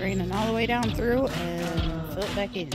draining all the way down through and fill it back in.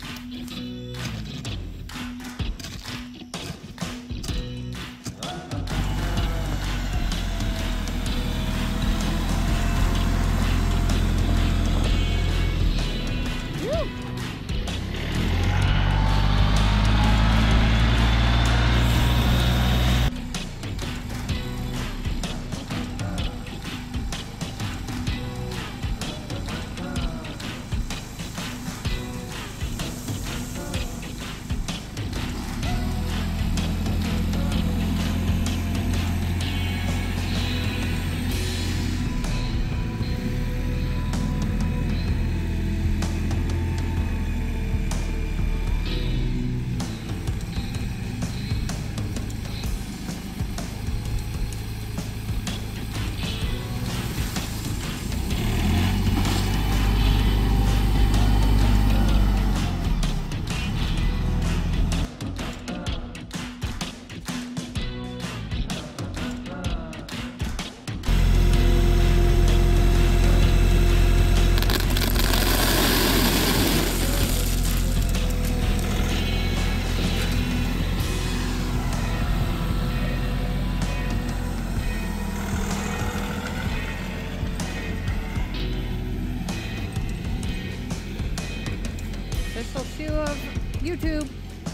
Official shoe of YouTube.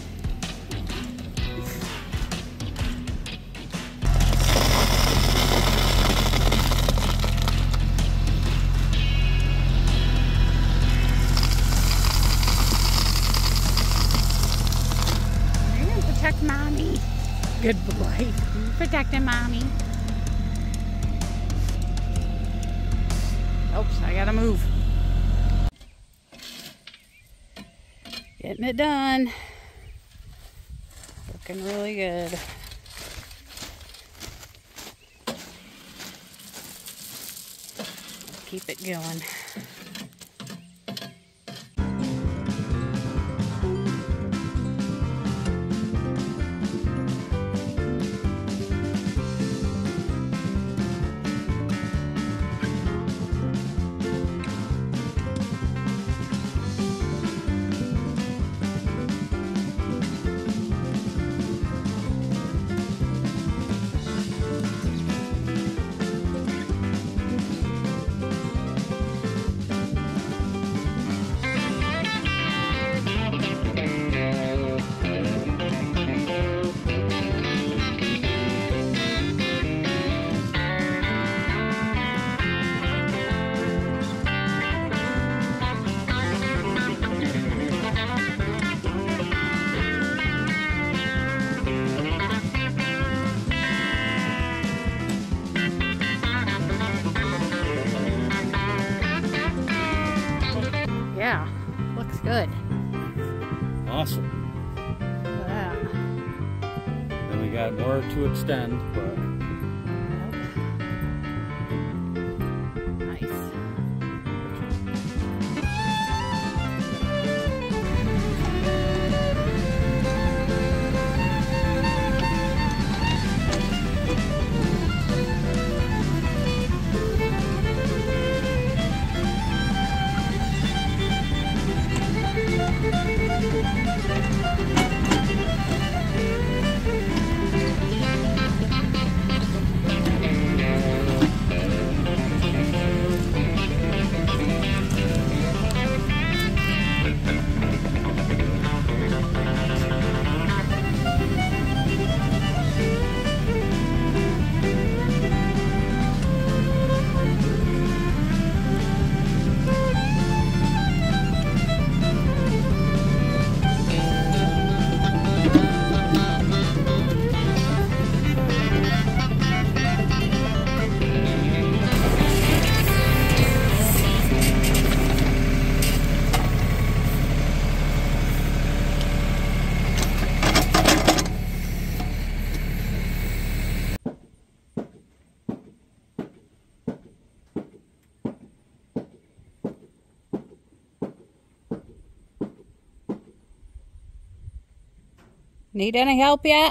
You're gonna protect mommy. Good boy. Protecting mommy. Oops, I gotta move. Getting it done. Looking really good. Keep it going. Yeah, looks good. Awesome. Look at that. And we got more to extend, but Nice. Need any help yet?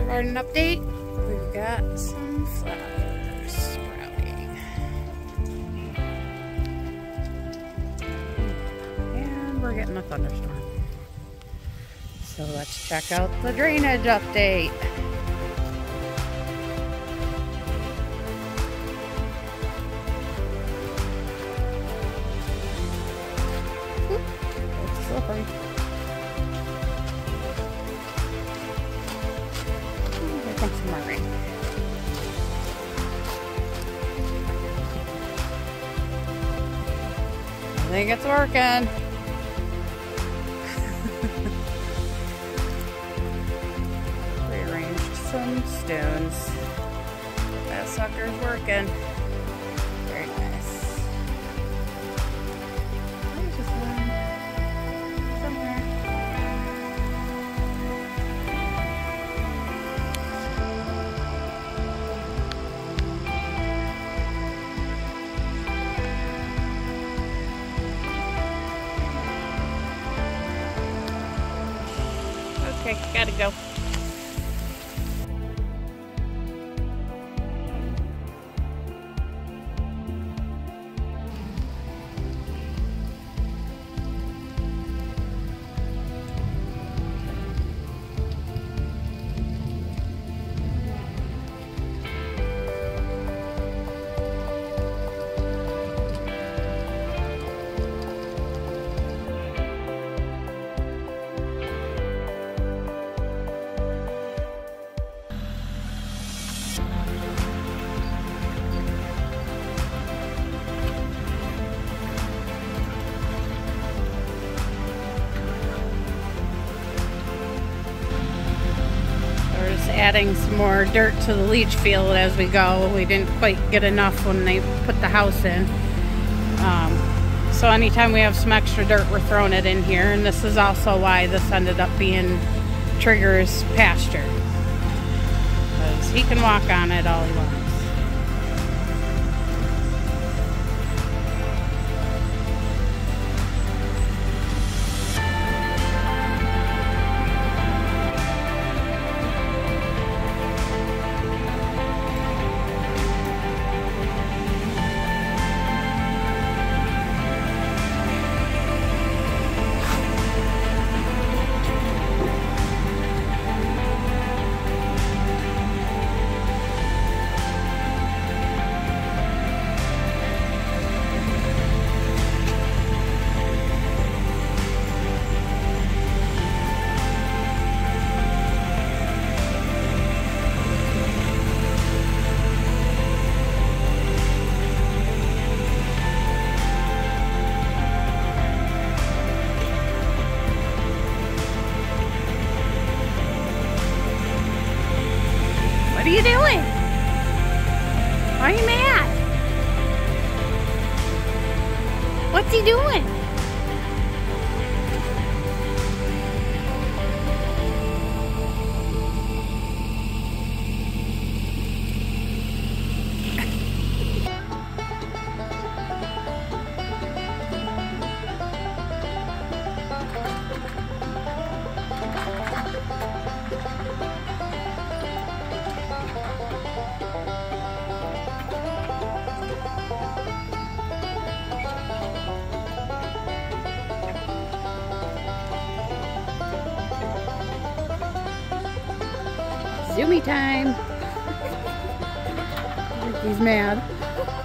Flower garden update. We've got some flowers sprouting. And we're getting a thunderstorm. So let's check out the drainage update. It's slippery. Here comes some more rain. I think it's working. Rearranged some stones. That sucker's working. Very nice. There's just one somewhere. Okay, gotta go. Adding some more dirt to the leach field as we go. We didn't quite get enough when they put the house in. So anytime we have some extra dirt, we're throwing it in here. And this is also why this ended up being Trigger's pasture. Because he can walk on it all he wants. What are you doing? Why are you mad? What's he doing? Zoomy time. He's mad.